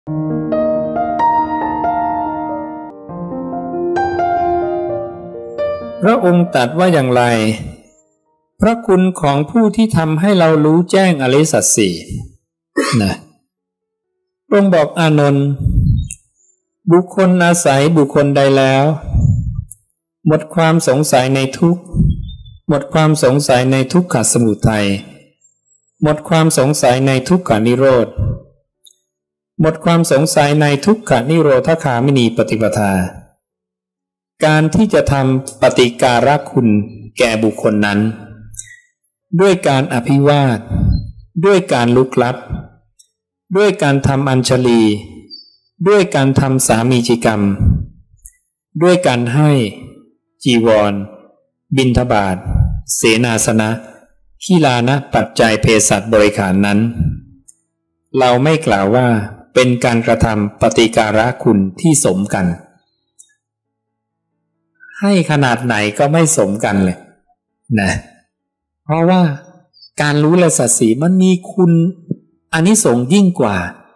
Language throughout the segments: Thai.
พระองค์ตรัสว่าอย่างไรพระคุณของผู้ที่ทำให้เรารู้แจ้งอริยสัจสี่นะพระองค์บอกอานนท์บุคคลอาศัยบุคคลใดแล้วหมดความสงสัยในทุกข์หมดความสงสัยในทุกขสมุทัยหมดความสงสัยในทุกขานิโรธหมดความสงสัยในทุกขานิโรธคามินีปฏิปทาการที่จะทำปฏิการะคุณแก่บุคคลนั้นด้วยการอภิวาทด้วยการลุกลับด้วยการทำอัญชลีด้วยการทำสามีจิกรรมด้วยการให้จีวรบิณฑบาตเสนาสนะขีลานะปัจจัยเภสัชบริขารนั้นเราไม่กล่าวว่าเป็นการกระทำปฏิการะคุณที่สมกันให้ขนาดไหนก็ไม่สมกันเลยนะเพราะว่าการรู้อริยสัจสี่มันมีคุณอานิสงส์ยิ่งกว่า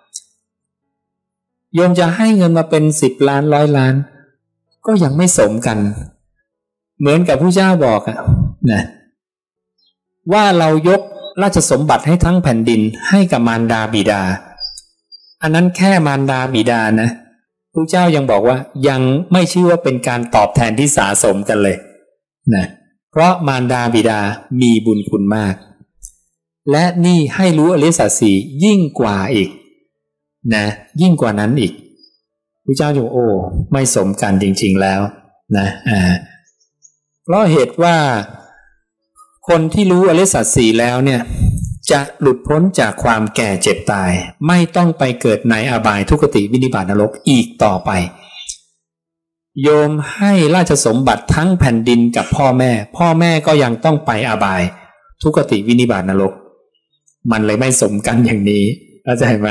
โยมจะให้เงินมาเป็น10 ล้าน100 ล้านก็ยังไม่สมกันเหมือนกับพระเจ้าบอกนะว่าเรายกราชสมบัติให้ทั้งแผ่นดินให้กับมารดาบิดาอันนั้นแค่มารดาบิดานะพระเจ้ายังบอกว่ายังไม่ชื่อว่าเป็นการตอบแทนที่สาสมกันเลยนะเพราะมารดาบิดามีบุญคุณมากและนี่ให้รู้อริยสัจสี่ยิ่งกว่าอีกนะยิ่งกว่านั้นอีกพระเจ้าจะโอ้ไม่สมกันจริงๆแล้วนะเพราะเหตุว่าคนที่รู้อริยสัจสี่แล้วเนี่ยจะหลุดพ้นจากความแก่เจ็บตายไม่ต้องไปเกิดในอบายทุกขติวินิบาตนรกอีกต่อไปโยมให้ราชสมบัติทั้งแผ่นดินกับพ่อแม่ก็ยังต้องไปอบายทุกขติวินิบาตนรกมันเลยไม่สมกันอย่างนี้เข้าใจไหม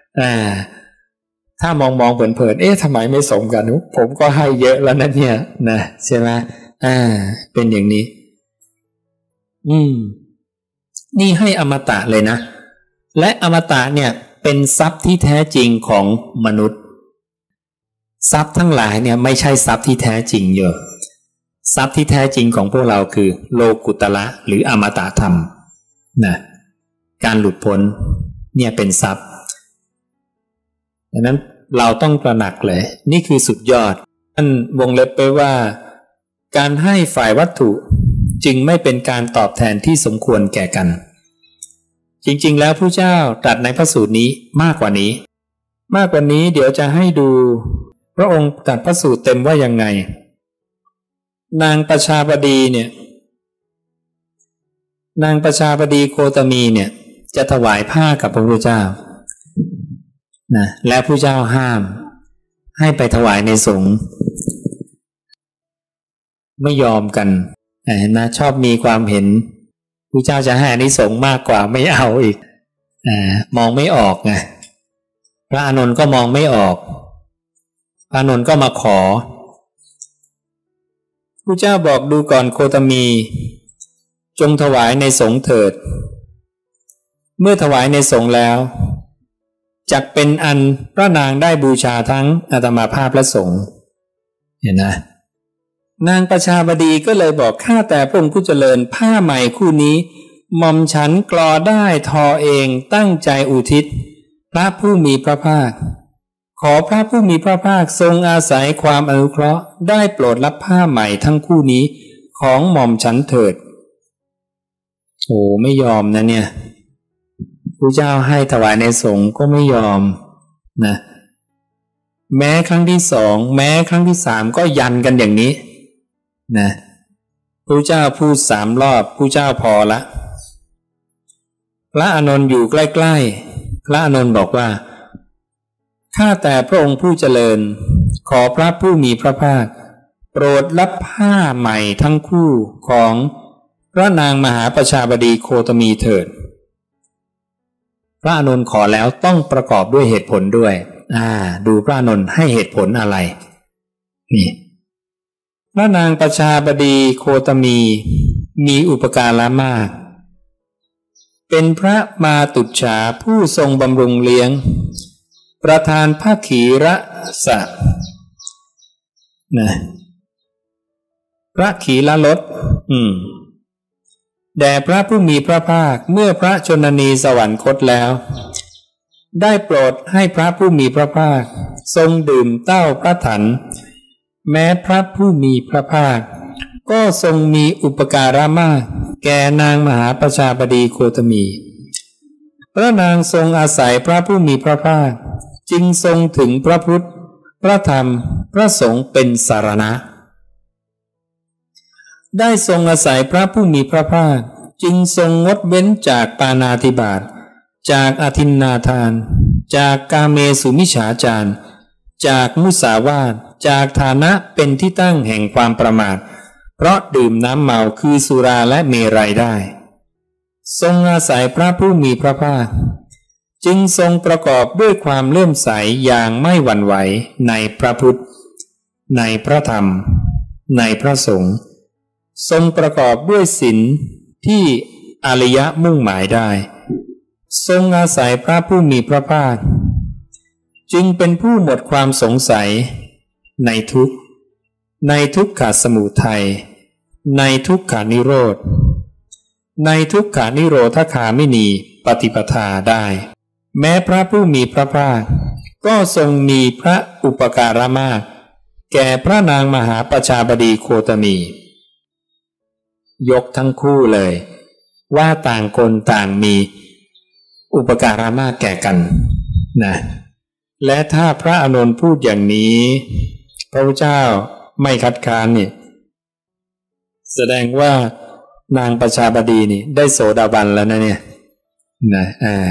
ถ้ามองเผินๆทำไมไม่สมกันผมก็ให้เยอะแล้วนะเนี่ยนะใช่ไหมเป็นอย่างนี้นี่ให้อมตะเลยนะและอมตะเนี่ยเป็นทรัพย์ที่แท้จริงของมนุษย์ทรัพย์ทั้งหลายเนี่ยไม่ใช่ทรัพย์ที่แท้จริงเยอะทรัพย์ที่แท้จริงของพวกเราคือโลกุตระหรืออมตะธรรมนะการหลุดพ้นเนี่ยเป็นทรัพย์ดังนั้นเราต้องตระหนักเลยนี่คือสุดยอดท่านวงเล็บไปว่าการให้ฝ่ายวัตถุจึงไม่เป็นการตอบแทนที่สมควรแก่กันจริงๆแล้วพระเจ้าตรัสในพระสูตรนี้มากกว่านี้เดี๋ยวจะให้ดูพระองค์ตรัสพระสูตรเต็มว่ายังไงนางประชาบดีเนี่ยนางประชาบดีโคตมีเนี่ยจะถวายผ้ากับพระพุทธเจ้านะและพระเจ้าห้ามให้ไปถวายในสงฆ์ไม่ยอมกันเห็นไหมชอบมีความเห็นพระเจ้าจะให้อานิสงส์มากกว่าไม่เอาอีกมองไม่ออกไงพระอานนท์ก็มองไม่ออกพระอานนท์ก็มาขอพระเจ้าบอกดูก่อนโคตมีจงถวายในสงฆ์เถิดเมื่อถวายในสงฆ์แล้วจักเป็นอันพระนางได้บูชาทั้งอาตมาภาพและสงฆ์เห็นนะนางประชาบดีก็เลยบอกข้าแต่พระองค์ผู้เจริญผ้าใหม่คู่นี้หม่อมฉันกลอได้ทอเองตั้งใจอุทิศพระผู้มีพระภาคขอพระผู้มีพระภาคทรงอาศัยความอนุเคราะห์ได้โปรดรับผ้าใหม่ทั้งคู่นี้ของหม่อมฉันเถิดโอ้ไม่ยอมนะเนี่ยพระเจ้าให้ถวายในสงฆ์ก็ไม่ยอมนะแม้ครั้งที่2แม้ครั้งที่3ก็ยันกันอย่างนี้นะพระเจ้าพูด3 รอบพระเจ้าพอละพระอานนท์อยู่ใกล้ๆพระอานนท์บอกว่าข้าแต่พระองค์ผู้เจริญขอพระผู้มีพระภาคโปรดรับผ้าใหม่ทั้งคู่ของพระนางมหาประชาบดีโคตมีเถิดพระอานนท์ขอแล้วต้องประกอบด้วยเหตุผลด้วยดูพระอานนท์ให้เหตุผลอะไรนี่พระนางประชาบดีโคตมีอุปการะมากเป็นพระมาตุจฉาผู้ทรงบำรุงเลี้ยงประธานภคีรสะนะพระขีลลดแด่พระผู้มีพระภาคเมื่อพระชนนีสวรรคตแล้วได้โปรดให้พระผู้มีพระภาคทรงดื่มเต้าพระถันแม้พระผู้มีพระภาคก็ทรงมีอุปการะมากแก่นางมหาประชาบดีโคตมีพระนางทรงอาศัยพระผู้มีพระภาคจึงทรงถึงพระพุทธพระธรรมพระสงฆ์เป็นสรณะได้ทรงอาศัยพระผู้มีพระภาคจึงทรงงดเว้นจากปาณาติบาตจากอทินนาทานจากกาเมสุมิจฉาจารจากมุสาวาทจากฐานะเป็นที่ตั้งแห่งความประมาทเพราะดื่มน้ำเมาคือสุราและเมรัยได้ทรงอาศัยพระผู้มีพระภาคจึงทรงประกอบด้วยความเลื่อมใสอย่างไม่หวั่นไหวในพระพุทธในพระธรรมในพระสงฆ์ทรงประกอบด้วยศีลที่อริยะมุ่งหมายได้ทรงอาศัยพระผู้มีพระภาคจึงเป็นผู้หมดความสงสัยในทุกขสมุทัยในทุกขานิโรธในทุกขานิโรธคามินีปฏิปทาได้แม้พระผู้มีพระภาคก็ทรงมีพระอุปการะมากแก่พระนางมหาประชาบดีโคตมียกทั้งคู่เลยว่าต่างคนต่างมีอุปการะมากแก่กันนะและถ้าพระอานนท์พูดอย่างนี้พระพุทธเจ้าไม่คัดค้านนี่แสดงว่านางประชาบดีนี่ได้โสดาบันแล้วนะเนี่ยนะ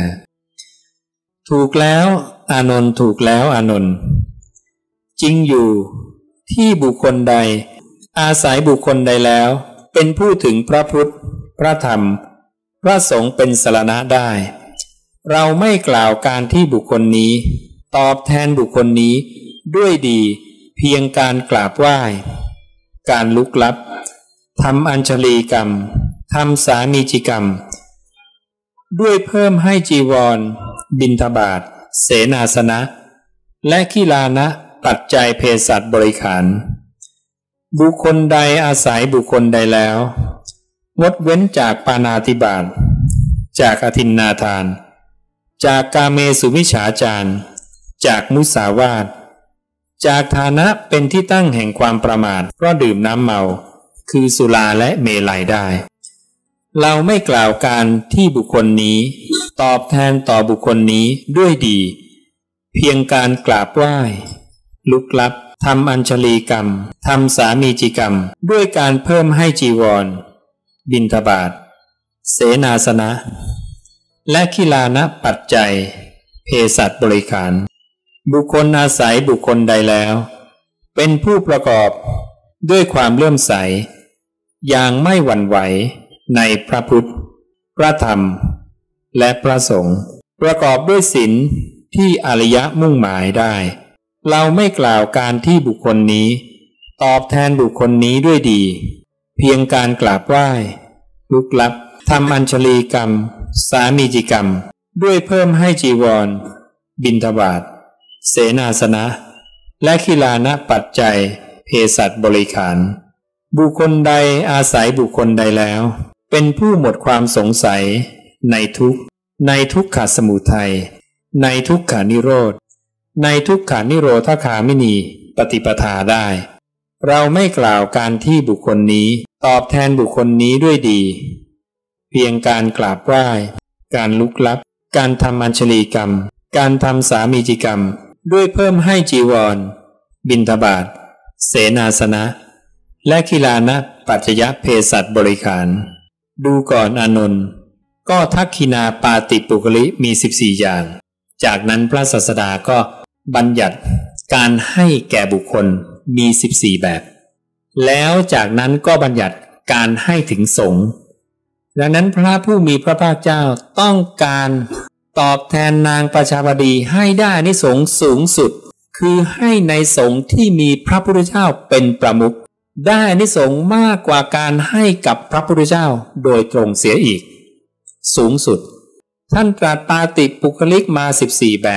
ถูกแล้วอานนท์ถูกแล้วอานนท์จริงอยู่ที่บุคคลใดอาศัยบุคคลใดแล้วเป็นผู้ถึงพระพุทธพระธรรมพระสงฆ์เป็นสรณะได้เราไม่กล่าวการที่บุคคลนี้ตอบแทนบุคคลนี้ด้วยดีเพียงการกราบไหว้การลุกลับทำอัญชลีกรรมทำสามีจิกรรมด้วยเพิ่มให้จีวรบิณฑบาตเสนาสนะและขีลานะปัจจัยเภสัชบริขารบุคคลใดอาศัยบุคคลใดแล้วงดเว้นจากปาณาติบาตจากอทินนาทานจากกาเมสุมิจฉาจารจากมุสาวาทจากฐานะเป็นที่ตั้งแห่งความประมาทเพราะดื่มน้ำเมาคือสุราและเมลัยได้เราไม่กล่าวการที่บุคคลนี้ตอบแทนต่อบุคคลนี้ด้วยดีเพียงการกราบไหว้ลุกลับทำอัญชลีกรรมทำสามีจิกรรมด้วยการเพิ่มให้จีวรบิณฑบาตเสนาสนะและขีลานะปัจจัยเภสัชบริขารบุคคลอาศัยบุคคลใดแล้วเป็นผู้ประกอบด้วยความเลื่อมใสอย่างไม่หวั่นไหวในพระพุทธพระธรรมและพระสงฆ์ประกอบด้วยศีลที่อริยะมุ่งหมายได้เราไม่กล่าวการที่บุคคลนี้ตอบแทนบุคคลนี้ด้วยดีเพียงการกราบไหว้ลุกลับทำอัญชลีกรรมสามีจิกรรมด้วยเพิ่มให้จีวรบิณฑบาตเสนาสนะและขีลานะปัจจัยเภสัชบริขารบุคคลใดอาศัยบุคคลใดแล้วเป็นผู้หมดความสงสัยในทุกขสมุทัยในทุกขานิโรธในทุกขานิโรธคามินีปฏิปทาได้เราไม่กล่าวการที่บุคคลนี้ตอบแทนบุคคลนี้ด้วยดีเพียงการกราบไหว้การลุกลับการทำอัญชลีกรรมการทำสามีจิกรรมด้วยเพิ่มให้จีวรบิณฑบาตเสนาสนะและขีลานะปัจจยเภสัชบริขารดูก่อนอานนท์ก็ทักขินาปาติปุคลิมี14อย่างจากนั้นพระศาสดาก็บัญญัติการให้แก่บุคคลมี14แบบแล้วจากนั้นก็บัญญัติการให้ถึงสงฆ์ดังนั้นพระผู้มีพระภาคเจ้าต้องการตอบแทนนางประชาบดีให้ได้อานิสงส์สูงสุดคือให้ในสงฆ์ที่มีพระพุทธเจ้าเป็นประมุขได้อานิสงส์มากกว่าการให้กับพระพุทธเจ้าโดยตรงเสียอีกสูงสุดท่านตรัสปาติปุคลิกมา14แบบ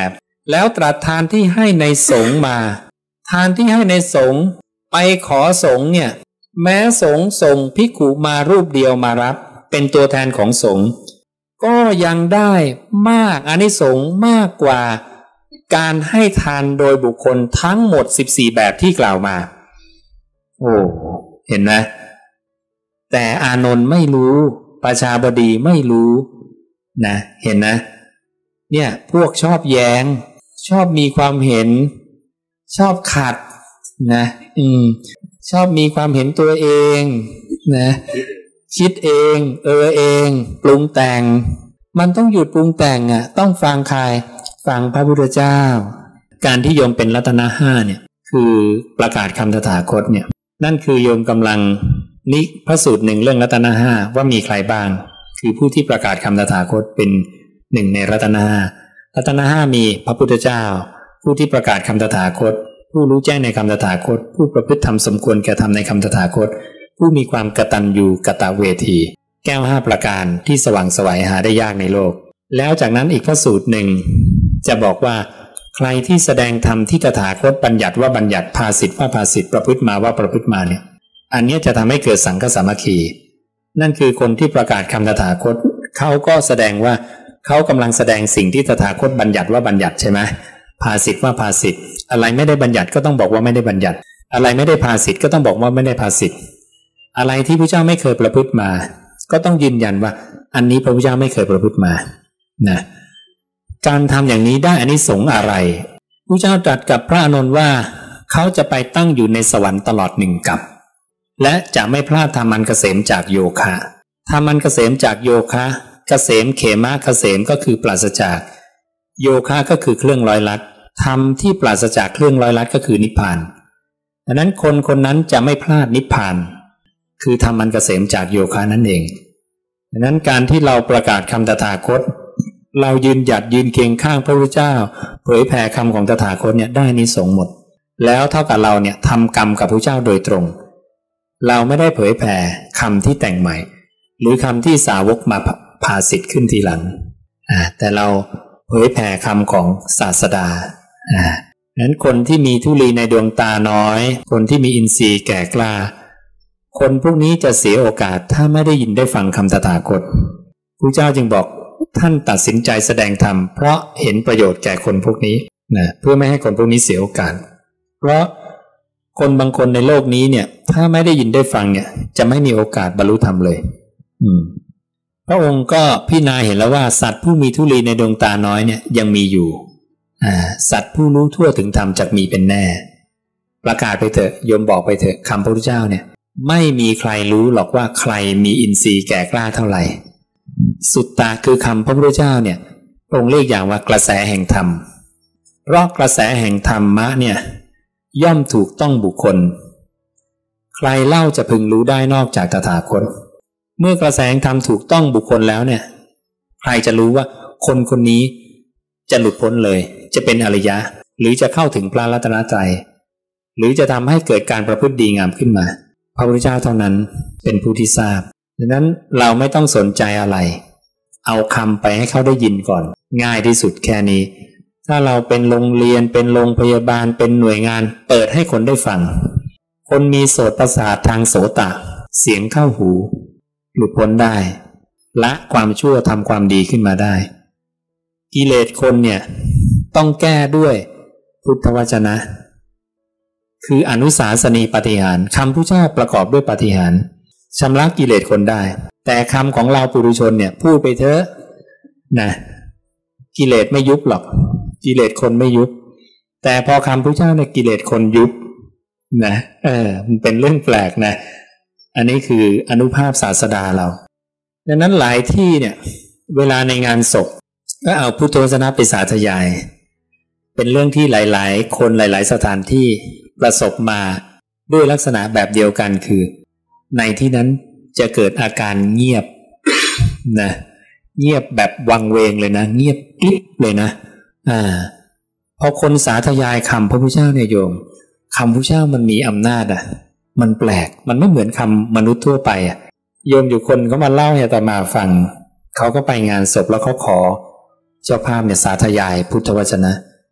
แล้วตรัสทานที่ให้ในสงฆ์มาทานที่ให้ในสงฆ์ไปขอสงฆ์เนี่ยแม้สงฆ์ส่งภิกขุมารูปเดียวมารับเป็นตัวแทนของสงฆ์ก็ยังได้มากอานิสงส์มากกว่าการให้ทานโดยบุคคลทั้งหมด14แบบที่กล่าวมาโอ้เห็นไหมแต่อานนท์ไม่รู้ประชาบดีไม่รู้นะเห็นนะเนี่ยพวกชอบแย้งชอบมีความเห็นชอบขัดนะชอบมีความเห็นตัวเองนะคิดเองเองปรุงแต่งมันต้องหยุดปรุงแต่งอ่ะต้องฟังใครฟังพระพุทธเจ้าการที่โยมเป็นรัตนะห้าเนี่ยคือประกาศคำตถาคตเนี่ยนั่นคือโยมกำลังนิพระสูตรหนึ่งเรื่องรัตนะห้าว่ามีใครบ้างคือผู้ที่ประกาศคำตถาคตเป็นหนึ่งในรัตนะห้ารัตนะห้ามีพระพุทธเจ้าผู้ที่ประกาศคำตถาคตผู้รู้แจ้งในคำตถาคตผู้ประพฤติธรรมสมควรแก่ธรรมในคำตถาคตผู้มีความกตัญญูกตเวทีแก้ว5ประการที่สว่างไสวหาได้ยากในโลกแล้วจากนั้นอีกพระสูตรหนึ่งจะบอกว่าใครที่แสดงธรรมที่ตถาคตบัญญัติว่าบัญญัติภาสิทธิ์ว่าภาสิทธิ์ประพฤติมาว่าประพฤติมาเนี่ยอันนี้จะทำให้เกิดสังฆสามัคคีนั่นคือคนที่ประกาศคำตถาคตเขาก็แสดงว่าเขากำลังแสดงสิ่งที่ตถาคตบัญญัติว่าบัญญัติใช่ไหมภาสิทธิ์ว่าภาสิทธิ์อะไรไม่ได้บัญญัติก็ต้องบอกว่าไม่ได้บัญญัติอะไรไม่ได้ภาสิทธิ์ก็ต้องบอกว่าไม่ได้ภาสิทธิ์อะไรที่พระเจ้าไม่เคยประพฤติมาก็ต้องยืนยันว่าอันนี้พระพุทธเจ้าไม่เคยประพฤติมานะการทำอย่างนี้ได้อานิสงส์อะไรพระเจ้าตรัสกับพระอานนท์ว่าเขาจะไปตั้งอยู่ในสวรรค์ตลอด1 กัปและจะไม่พลาดธรรมันเกษมจากโยคะธรรมันเกษมจากโยคะเกษมเขมะเกษมก็คือปราศจากโยคะก็คือเครื่องร้อยลัดธรรมที่ปราศจากเครื่องร้อยลัดก็คือนิพพานดังนั้นคนคนนั้นจะไม่พลาดนิพพานคือธรรมันเกษมจากโยคะนั่นเองดังนั้นการที่เราประกาศคำตถาคตเรายืนหยัดยืนเคียงข้างพระพุทธเจ้าเผยแผ่คำของตถาคตเนี่ยได้อานิสงส์หมดแล้วเท่ากับเราเนี่ยทำกรรมกับพระเจ้าโดยตรงเราไม่ได้เผยแผ่คำที่แต่งใหม่หรือคำที่สาวกมาพาสิทธิ์ขึ้นทีหลังแต่เราเผยแผ่คำของศาสดานั้นคนที่มีธุลีในดวงตาน้อยคนที่มีอินทรีย์แก่กล้าคนพวกนี้จะเสียโอกาสถ้าไม่ได้ยินได้ฟังคำตถาคตพระเจ้าจึงบอกท่านตัดสินใจแสดงธรรมเพราะเห็นประโยชน์แก่คนพวกนี้นะเพื่อไม่ให้คนพวกนี้เสียโอกาสเพราะคนบางคนในโลกนี้เนี่ยถ้าไม่ได้ยินได้ฟังเนี่ยจะไม่มีโอกาสบรรลุธรรมเลยพระองค์ก็พิจารณาเห็นแล้วว่าสัตว์ผู้มีธุลีในดวงตาน้อยเนี่ยยังมีอยู่สัตว์ผู้รู้ทั่วถึงธรรมจักมีเป็นแน่ประกาศไปเถอะโยมบอกไปเถอะคำพระพุทธเจ้าเนี่ยไม่มีใครรู้หรอกว่าใครมีอินทรีย์แก่กล้าเท่าไหร่สุตตะคือคำพระพุทธเจ้าเนี่ยองค์เรียกอย่างว่ากระแสแห่งธรรมเพราะกระแสแห่งธรรมะเนี่ยย่อมถูกต้องบุคคลใครเล่าจะพึงรู้ได้นอกจากตถาคตเมื่อกระแสแห่งธรรมถูกต้องบุคคลแล้วเนี่ยใครจะรู้ว่าคนคนนี้จะหลุดพ้นเลยจะเป็นอริยะหรือจะเข้าถึงพระรัตนตรัยหรือจะทำให้เกิดการประพฤติดีงามขึ้นมาพระพุทธเจ้าเท่านั้นเป็นผู้ที่ทราบดังนั้นเราไม่ต้องสนใจอะไรเอาคำไปให้เขาได้ยินก่อนง่ายที่สุดแค่นี้ถ้าเราเป็นโรงเรียนเป็นโรงพยาบาลเป็นหน่วยงานเปิดให้คนได้ฟังคนมีโสตประสาททางโสตะเสียงเข้าหูหลุดพ้นได้ละความชั่วทำความดีขึ้นมาได้กิเลสคนเนี่ยต้องแก้ด้วยพุทธวจนะคืออนุสาสนีปาฏิหาริย์คำพุทธเจ้าประกอบด้วยปาฏิหาริย์ชำระกิเลสคนได้แต่คำของเราปุถุชนเนี่ยพูดไปเถอะนะกิเลสไม่ยุบหรอกกิเลสคนไม่ยุบแต่พอคำพุทธเจ้าเนี่ยกิเลสคนยุบนะมันเป็นเรื่องแปลกนะอันนี้คืออนุภาพศาสดาเราดังนั้นหลายที่เนี่ยเวลาในงานศพก็เอาพุทธวจนะไปสาธยายเป็นเรื่องที่หลายๆคนหลายๆสถานที่ประสบมาด้วยลักษณะแบบเดียวกันคือในที่นั้นจะเกิดอาการเงียบนะเงียบแบบวังเวงเลยนะเงียบกริบเลยนะพอคนสาธยายคำพระพุทธเจ้าเนี่ยโยมคำพระพุทธเจ้ามันมีอำนาจมันแปลกมันไม่เหมือนคำมนุษย์ทั่วไปโยมอยู่คนเขามาเล่าให้อาตมาฟังเขาก็ไปงานศพแล้วเขาขอเจ้าภาพเนี่ยสาธยายพุทธวจนะ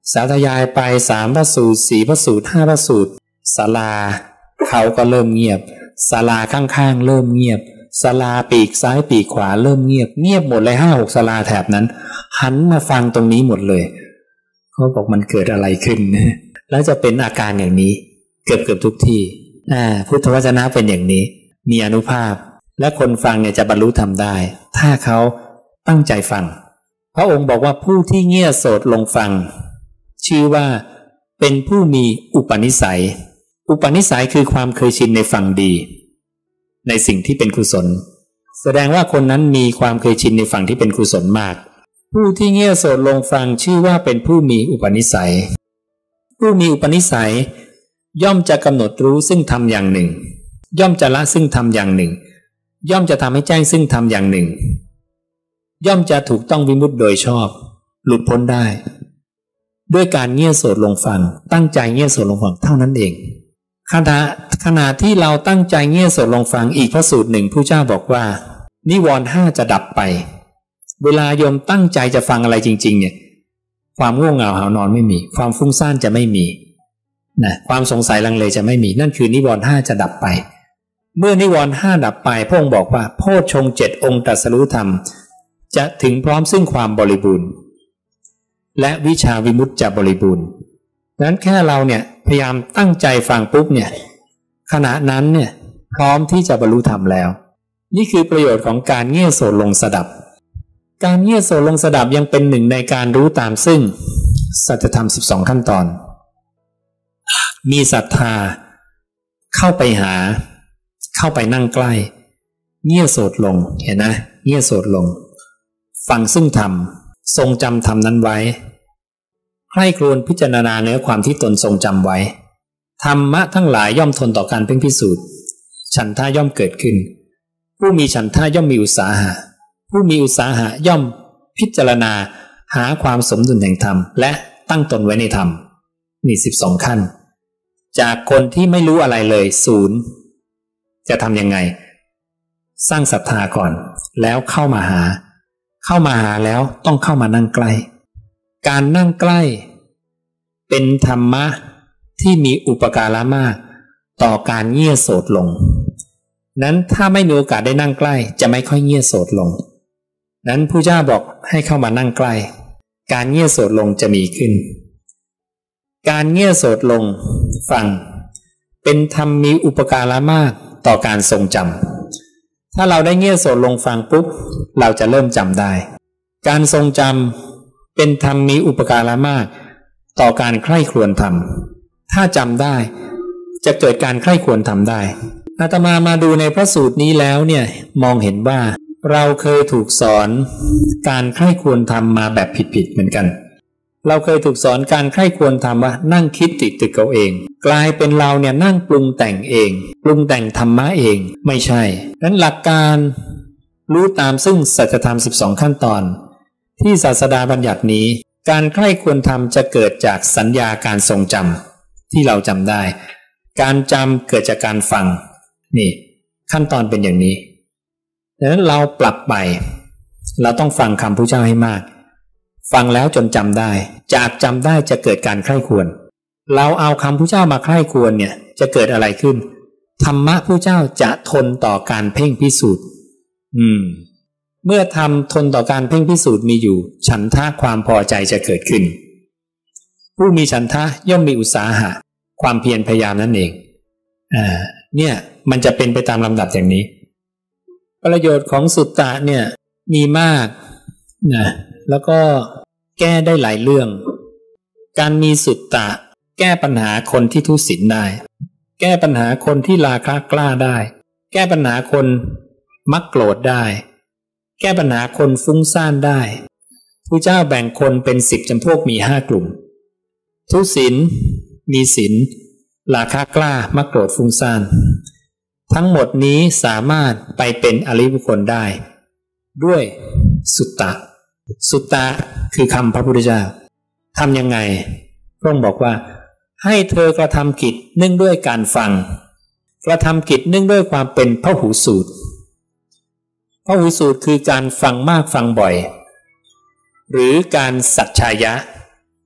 สาธยายไป3 พระสูตร4 พระสูตร5 พระสูตรศาลาเขาก็เริ่มเงียบศาลาข้างๆเริ่มเงียบศาลาปีกซ้ายปีกขวาเริ่มเงียบหมดเลย5-6ศาลาแถบนั้นหันมาฟังตรงนี้หมดเลยเขาบอกมันเกิดอะไรขึ้นแล้วจะเป็นอาการอย่างนี้เกือบทุกที่พุทธวจนะเป็นอย่างนี้มีอานุภาพและคนฟังเนี่ยจะบรรลุธรรมได้ถ้าเขาตั้งใจฟังพระองค์บอกว่าผู้ที่เงี่ยโสดลงฟังชื่อว่าเป็นผู้มีอุปนิสัยคือความเคยชินในฝั่งดีในสิ่งที่เป็นกุศลแสดงว่าคนนั้นมีความเคยชินในฝั่งที่เป็นกุศลมากผู้ที่เงี่ยโสดลงฟังชื่อว่าเป็นผู้มีอุปนิสัยผู้มีอุปนิสัยย่อมจะกำหนดรู้ซึ่งธรรมอย่างหนึ่งย่อมจะละซึ่งธรรมอย่างหนึ่งย่อมจะทำให้แจ้งซึ่งธรรมอย่างหนึ่งย่อมจะถูกต้องวิมุตติโดยชอบหลุดพ้นได้ด้วยการเงี่ยโสดลงฟังตั้งใจเงี่ยโสดลงฟังเท่านั้นเองขณะที่เราตั้งใจเงี่ยโสดลงฟังอีกพระสูตรหนึ่งผู้เจ้าบอกว่านิวรณ์5จะดับไปเวลาโยมตั้งใจจะฟังอะไรจริงๆเนี่ยความง่วงเหงาหาวนอนไม่มีความฟุ้งซ่านจะไม่มีความสงสัยลังเลจะไม่มีนั่นคือนิวรณ์5จะดับไปเมื่อนิวรณ์5ดับไปพระองค์บอกว่าโพชฌงค์7องค์ตรัสรู้ธรรมจะถึงพร้อมซึ่งความบริบูรณ์และวิชาวิมุตติจะบริบูรณ์ดังนั้นแค่เราเนี่ยพยายามตั้งใจฟังปุ๊บเนี่ยขณะนั้นเนี่ยพร้อมที่จะบรรลุธรรมแล้วนี่คือประโยชน์ของการเงี่ยโสดลงสดับการเงี่ยโสดลงสดับยังเป็นหนึ่งในการรู้ตามซึ่งสัจธรรม12ขั้นตอนมีศรัทธาเข้าไปหาเข้าไปนั่งใกล้เงี่ยโสดลงเห็นนะเงี่ยโสดลงฟังซึ่งธรรมทรงจำธรรมนั้นไว้ใคร่ครวญพิจารณาเนื้อความที่ตนทรงจำไว้ธรรมะทั้งหลายย่อมทนต่อการเพ่งพิสูจน์ฉันทะย่อมเกิดขึ้นผู้มีฉันทะย่อมมีอุตสาหะผู้มีอุตสาหะย่อมพิจารณาหาความสมดุลแห่งธรรมและตั้งตนไว้ในธรรมนี่12ขั้นจากคนที่ไม่รู้อะไรเลยศูนย์จะทำยังไงสร้างศรัทธาก่อนแล้วเข้ามาหาแล้วต้องเข้ามานั่งใกล้การนั่งใกล้เป็นธรรมะที่มีอุปการะมากต่อการเงี่ยโสดลงนั้นถ้าไม่มีโอกาสได้นั่งใกล้จะไม่ค่อยเงี่ยโสดลงนั้นผู้เจ้าบอกให้เข้ามานั่งใกล้การเงี่ยโสดลงจะมีขึ้นการเงี่ยโสดลงฟังเป็นธรรมมีอุปการะมากต่อการทรงจำถ้าเราได้เงี่ยโสดลงฟังปุ๊บเราจะเริ่มจำได้การทรงจำเป็นธรรมมีอุปการะมากต่อการใคร่ครวญธรรมถ้าจำได้จะเกิดการใคร่ครวญธรรมได้อาตมาดูในพระสูตรนี้แล้วเนี่ยมองเห็นว่าเราเคยถูกสอนการใคร่ครวญธรรมมาแบบผิดๆเหมือนกันเราเคยถูกสอนการใคร่ครวญธรรมว่านั่งคิดตึกเอาเองกลายเป็นเราเนี่ยนั่งปรุงแต่งเองปรุงแต่งธรรมะเองไม่ใช่นั้นหลักการรู้ตามซึ่งสัจธรรม12ขั้นตอนที่ศาสดาบัญญัตินี้การใคร่ครวญธรรมจะเกิดจากสัญญาการทรงจำที่เราจำได้การจำเกิดจากการฟังนี่ขั้นตอนเป็นอย่างนี้ดังนั้นเราปรับไปเราต้องฟังคำพระเจ้าให้มากฟังแล้วจนจำได้จากจำได้จะเกิดการใคร่ครวญเราเอาคำพระเจ้ามาใคร่ครวญเนี่ยจะเกิดอะไรขึ้นธรรมะพระเจ้าจะทนต่อการเพ่งพิสูจน์เมื่อทำทนต่อการเพ่งพิสูจน์มีอยู่ฉันทะความพอใจจะเกิดขึ้นผู้มีฉันทะย่อมมีอุตสาหะความเพียรพยายามนั่นเองเนี่ยมันจะเป็นไปตามลำดับอย่างนี้ประโยชน์ของสุตตะเนี่ยมีมากนะแล้วก็แก้ได้หลายเรื่องการมีสุตตะแก้ปัญหาคนที่ทุศีลได้แก้ปัญหาคนที่ราคะกล้าได้แก้ปัญหาคนมักโกรธได้แก้ปัญหาคนฟุ้งซ่านได้พระเจ้าแบ่งคนเป็น10จำพวกมี5กลุ่มทุศีลมีศีลราคะกล้ามักโกรธฟุ้งซ่านทั้งหมดนี้สามารถไปเป็นอริยบุคคลได้ด้วยสุตตะสุตตะคือคำพระพุทธเจ้าทำยังไงพระองค์บอกว่าให้เธอกระทำกิจเนื่องด้วยการฟังกระทำกิจเนื่องด้วยความเป็นพหูสูตรพหูสูตรคือการฟังมากฟังบ่อยหรือการสัจฉายะ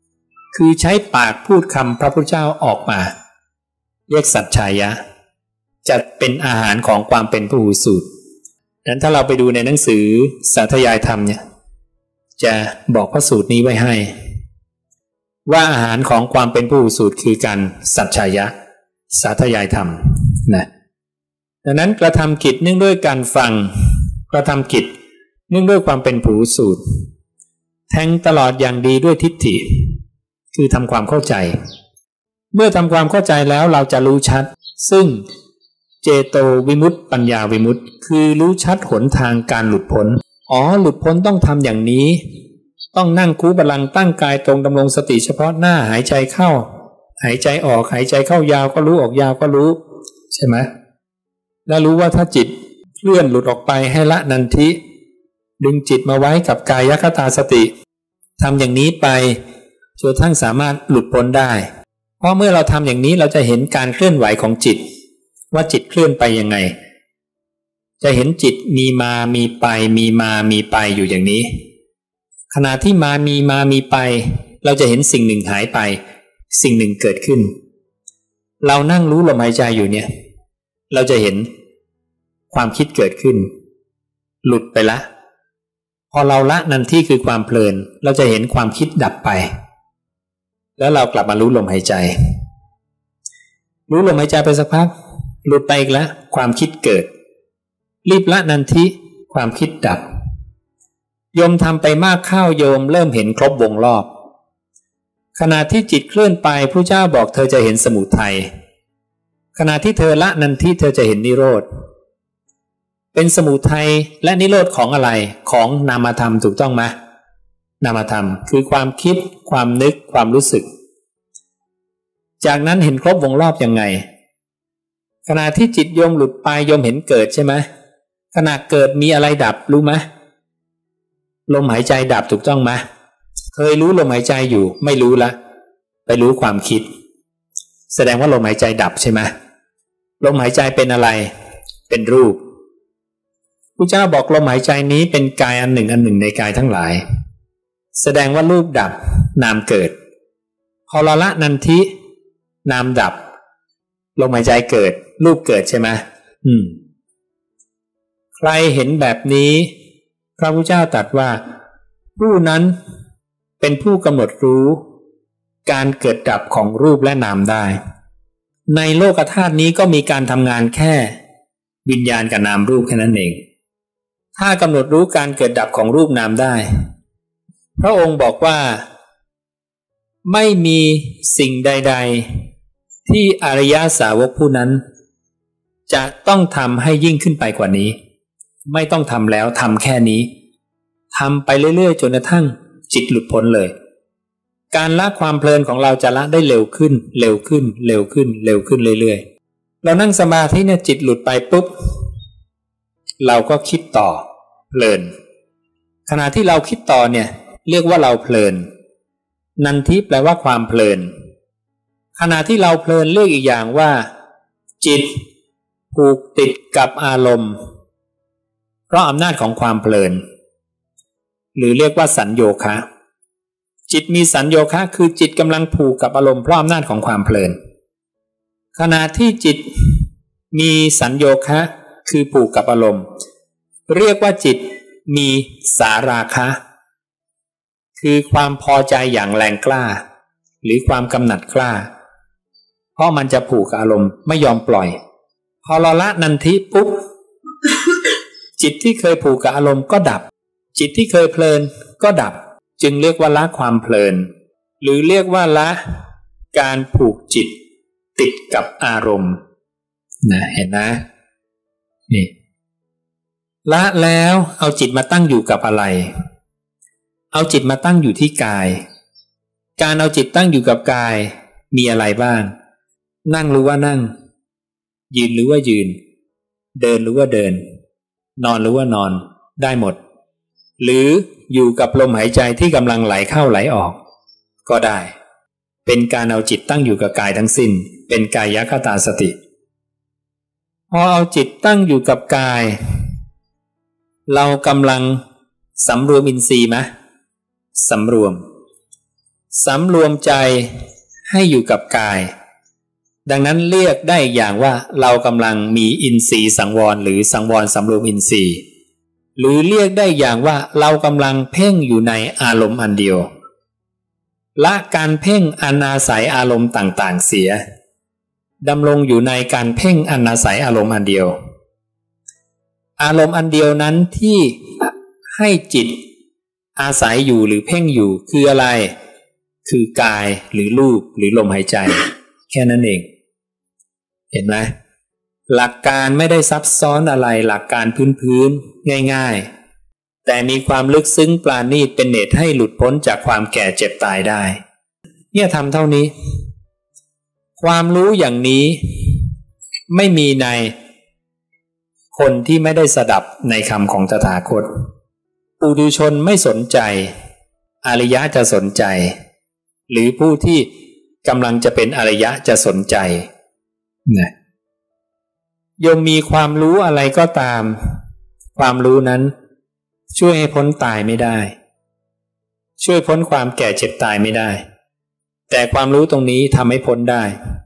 คือใช้ปากพูดคำพระพุทธเจ้าออกมาเรียกสัจฉายะจะเป็นอาหารของความเป็นพหูสูตรนั้นถ้าเราไปดูในหนังสือสาธยายธรรมเนี่ยจะบอกพระสูตรนี้ไว้ให้ว่าอาหารของความเป็นพหูสูตรคือการสัจฉายะสาธยายธรรมนะดังนั้นกระทำกิจเนื่องด้วยการฟังกระทำกิจเนื่องด้วยความเป็นพหูสูตรแทงตลอดอย่างดีด้วยทิฏฐิคือทำความเข้าใจเมื่อทำความเข้าใจแล้วเราจะรู้ชัดซึ่งเจโตวิมุตติปัญญาวิมุตติคือรู้ชัดหนทางการหลุดพ้นหลุดพ้นต้องทำอย่างนี้ต้องนั่งคูบัลลังก์ตั้งกายตรงดำรงสติเฉพาะหน้าหายใจเข้าหายใจออกหายใจเข้ายาวก็รู้ออกยาวก็รู้ใช่ไหมแล้วรู้ว่าถ้าจิตเคลื่อนหลุดออกไปให้ละนันทิดึงจิตมาไว้กับกายคตาสติทำอย่างนี้ไปจนกระทั่งสามารถหลุดพ้นได้เพราะเมื่อเราทำอย่างนี้เราจะเห็นการเคลื่อนไหวของจิตว่าจิตเคลื่อนไปยังไงจะเห็นจิตมีมามีไปมีมามีไปอยู่อย่างนี้ขณะที่มีไปเราจะเห็นสิ่งหนึ่งหายไปสิ่งหนึ่งเกิดขึ้นเรานั่งรู้ลมหายใจอยู่เนี่ยเราจะเห็นความคิดเกิดขึ้นหลุดไปละพอเราละนันที่คือความเพลินเราจะเห็นความคิดดับไปแล้วเรากลับมารู้ลมหายใจรู้ลมหายใจไปสักพักหลุดไปอีกแล้วความคิดเกิดรีบละนันทิความคิดดับโยมทำไปมากเข้าโยมเริ่มเห็นครบวงรอบขณะที่จิตเคลื่อนไปพระเจ้าบอกเธอจะเห็นสมุทัยขณะที่เธอละนันทิเธอจะเห็นนิโรธเป็นสมุทัยและนิโรธของอะไรของนามธรรมถูกต้องไหมนามธรรมคือความคิดความนึกความรู้สึกจากนั้นเห็นครบวงรอบยังไงขณะที่จิตโยมหลุดไปโยมเห็นเกิดใช่ไหมขณะเกิดมีอะไรดับรู้ไหมลมหายใจดับถูกต้องไหมเคยรู้ลมหายใจอยู่ไม่รู้ละไปรู้ความคิดแสดงว่าลมหายใจดับใช่ไหมลมหายใจเป็นอะไรเป็นรูปพระเจ้าบอกลมหายใจนี้เป็นกายอันหนึ่งในกายทั้งหลายแสดงว่ารูปดับนามเกิดพอเราละนันทินามดับลมหายใจเกิดรูปเกิดใช่ไหมใครเห็นแบบนี้พระพุทธเจ้าตรัสว่าผู้นั้นเป็นผู้กำหนดรู้การเกิดดับของรูปและนามได้ในโลกธาตุนี้ก็มีการทำงานแค่วิญญาณกับนามรูปแค่นั้นเองถ้ากำหนดรู้การเกิดดับของรูปนามได้พระองค์บอกว่าไม่มีสิ่งใดๆที่อริยสาวกผู้นั้นจะต้องทำให้ยิ่งขึ้นไปกว่านี้ไม่ต้องทำแล้วทำแค่นี้ทำไปเรื่อยๆจนกระทั่งจิตหลุดพ้นเลยการละความเพลินของเราจะละได้เร็วขึ้นเรื่อยๆเรานั่งสมาธิเนี่ยจิตหลุดไปปุ๊บเราก็คิดต่อเพลินขณะที่เราคิดต่อเนี่ยเรียกว่าเราเพลินนันทิแปลว่าความเพลินขณะที่เราเพลินเรียกอีกอย่างว่าจิตผูกติดกับอารมณ์เพราะอำนาจของความเพลินหรือเรียกว่าสัญโยคะจิตมีสัญโยคะคือจิตกำลังผูกกับอารมณ์เพราะอำนาจของความเพลินขณะที่จิตมีสัญโยคะคือผูกกับอารมณ์เรียกว่าจิตมีสาราคะคือความพอใจอย่างแรงกล้าหรือความกำหนัดกล้าเพราะมันจะผูกกับอารมณ์ไม่ยอมปล่อยพอเราละนันทิปุ๊บ จิตที่เคยผูกกับอารมณ์ก็ดับจิตที่เคยเพลินก็ดับจึงเรียกว่าละความเพลินหรือเรียกว่าละการผูกจิตติดกับอารมณ์นะเห็นนะนี่ละแล้วเอาจิตมาตั้งอยู่กับอะไรเอาจิตมาตั้งอยู่ที่กายการเอาจิตตั้งอยู่กับกายมีอะไรบ้างนั่งรู้ว่านั่งยืนรู้ว่ายืนเดินรู้ว่าเดินนอนรู้ว่านอนได้หมดหรืออยู่กับลมหายใจที่กำลังไหลเข้าไหลออกก็ได้เป็นการเอาจิตตั้งอยู่กับกายทั้งสิ้นเป็นกายคตาสติพอเอาจิตตั้งอยู่กับกายเรากำลังสำรวมอินทรีย์ไหมสำรวมสำรวมใจให้อยู่กับกายดังนั้นเรียกได้อย่างว่าเรากำลังมีอินทรีย์สังวรหรือสังวรสำรวมอินทรีย์หรือเรียกได้อย่างว่าเรากำลังเพ่งอยู่ในอารมณ์อันเดียวละการเพ่งอันอาศัยอารมณ์ต่างๆเสียดำรงอยู่ในการเพ่งอันอาศัยอารมณ์อันเดียวอารมณ์อันเดียวนั้นที่ให้จิตอาศัยอยู่หรือเพ่งอยู่คืออะไรคือกายหรือรูปหรือลมหายใจแค่นั้นเองเห็นไหมหลักการไม่ได้ซับซ้อนอะไรหลักการพื้นๆง่ายๆแต่มีความลึกซึ้งปราณีตเป็นเหตุให้หลุดพ้นจากความแก่เจ็บตายได้เนี่ยทำเท่านี้ความรู้อย่างนี้ไม่มีในคนที่ไม่ได้สดับในคำของตถาคตปุถุชนไม่สนใจอริยะจะสนใจหรือผู้ที่กำลังจะเป็นอริยะจะสนใจนะโยมมีความรู้อะไรก็ตามความรู้นั้นช่วยให้พ้นตายไม่ได้ช่วยพ้นความแก่เจ็บตายไม่ได้แต่ความรู้ตรงนี้ทำให้พ้นได้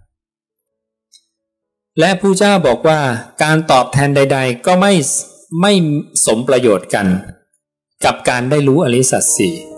และพระเจ้าบอกว่าการตอบแทนใดๆก็ไม่สมประโยชน์กันกับการได้รู้อริยสัจสี่